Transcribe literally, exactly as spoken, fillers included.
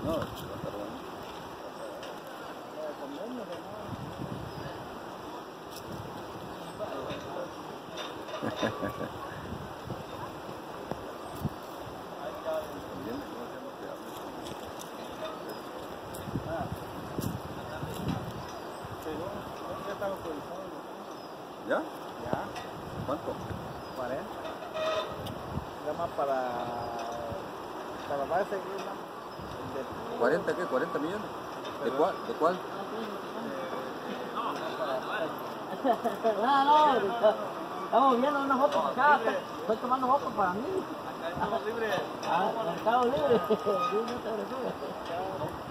No, va a estar bueno. ¿Ya? Ya. ¿Cuánto? cuarenta. Nada más para... Para base, ¿no? ¿cuarenta qué? ¿cuarenta millones? ¿De cuál? ¿De cuál? No, no, estamos viendo una foto acá, estoy tomando fotos para mí. Estamos libres. Ah, Mercado Libre.